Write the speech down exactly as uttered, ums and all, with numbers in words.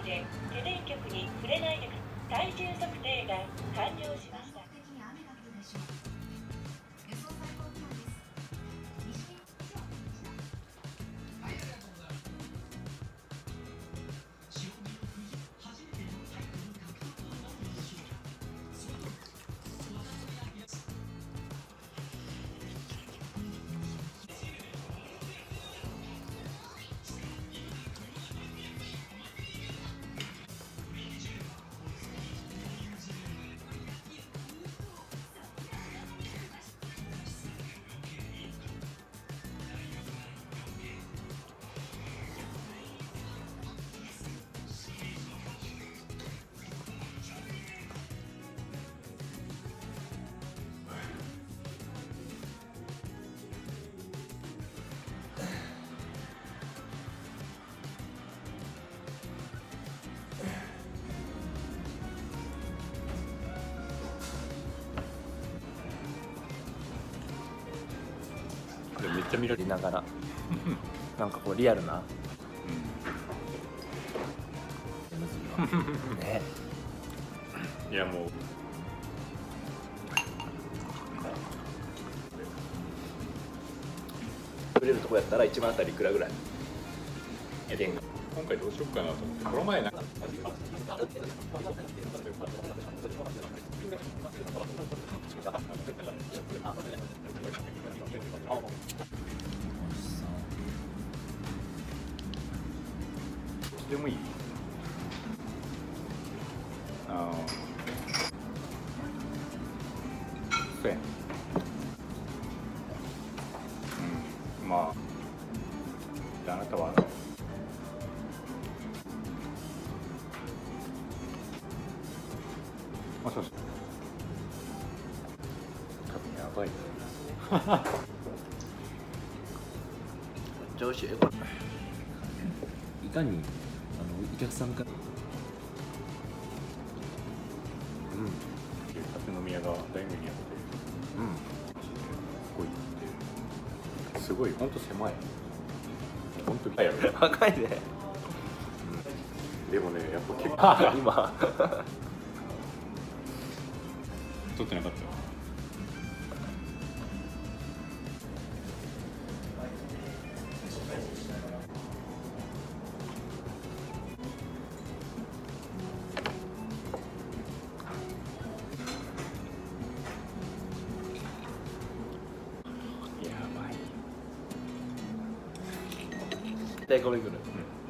で手電極に触れないでください。体重測定が完了しました。 めっちゃ見られながらなんかこうリアルな、 うん、ね。いやもう売れるとこやったら一番あたりいくらぐらい？ 今回どうしようかなと思って、この前なんかでもいい。あのそうやね。うん、まああなたはもしもし。多分やばい。 上司いかにあのお客さんがうん、立飲み屋が大名にあって、うん、すごい、本当狭い。本当にやろ。 若いね。 でもね、やっぱ結構今撮ってなかったよ。 でこれ来る。 うん。